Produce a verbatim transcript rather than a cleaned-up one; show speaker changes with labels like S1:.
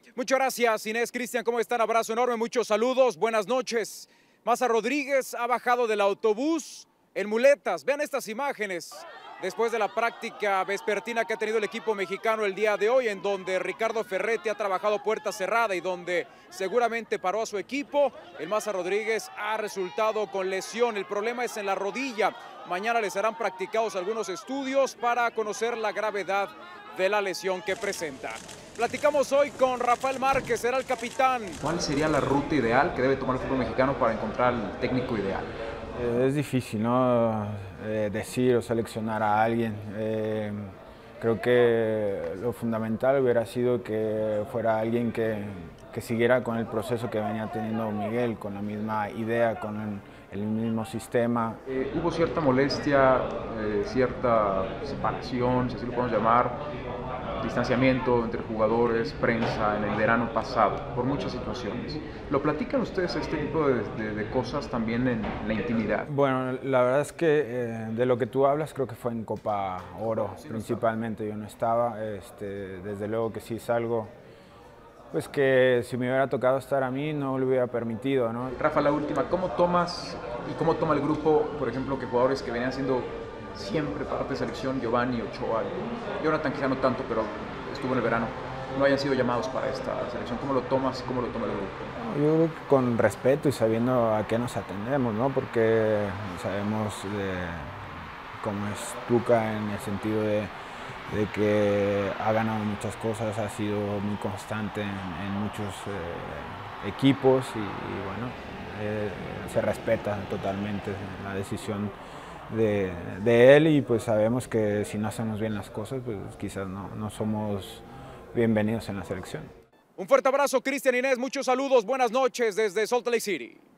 S1: Muchas gracias, Inés, Cristian, ¿cómo están? Abrazo enorme, muchos saludos, buenas noches. Maza Rodríguez ha bajado del autobús en muletas. Vean estas imágenes después de la práctica vespertina que ha tenido el equipo mexicano el día de hoy, en donde Ricardo Ferretti ha trabajado puerta cerrada y donde seguramente paró a su equipo. El Maza Rodríguez ha resultado con lesión. El problema es en la rodilla. Mañana les serán practicados algunos estudios para conocer la gravedad de la lesión que presenta. Platicamos hoy con Rafael Márquez, será el capitán.
S2: ¿Cuál sería la ruta ideal que debe tomar el fútbol mexicano para encontrar el técnico ideal?
S3: Eh, es difícil, ¿no? Eh, decir o seleccionar a alguien. Eh, creo que lo fundamental hubiera sido que fuera alguien que, que siguiera con el proceso que venía teniendo Miguel, con la misma idea, con el, el mismo sistema.
S2: Eh, hubo cierta molestia, eh, cierta separación, si así lo podemos llamar, distanciamiento entre jugadores, prensa en el verano pasado, por muchas situaciones. ¿Lo platican ustedes este tipo de, de, de cosas también en la intimidad?
S3: Bueno, la verdad es que eh, de lo que tú hablas creo que fue en Copa Oro, sí, principalmente. Yo no estaba, este, desde luego que sí es algo pues que si me hubiera tocado estar a mí no lo hubiera permitido, ¿no?
S2: Rafa, la última, ¿cómo tomas y cómo toma el grupo, por ejemplo, que jugadores que venían siendo siempre parte de selección, Giovanni, Ochoa, Jonathan quizá no tanto, pero estuvo en el verano, no hayan sido llamados para esta selección? ¿Cómo lo tomas y cómo lo toma el grupo?
S3: Yo creo que con respeto y sabiendo a qué nos atendemos, ¿no? Porque sabemos de cómo es Tuca en el sentido de, de que ha ganado muchas cosas, ha sido muy constante en, en muchos eh, equipos y, y bueno, eh, se respeta totalmente la decisión De, de él y pues sabemos que si no hacemos bien las cosas pues quizás no, no somos bienvenidos en la selección.
S1: Un fuerte abrazo, Cristian, Inés, muchos saludos, buenas noches desde Salt Lake City.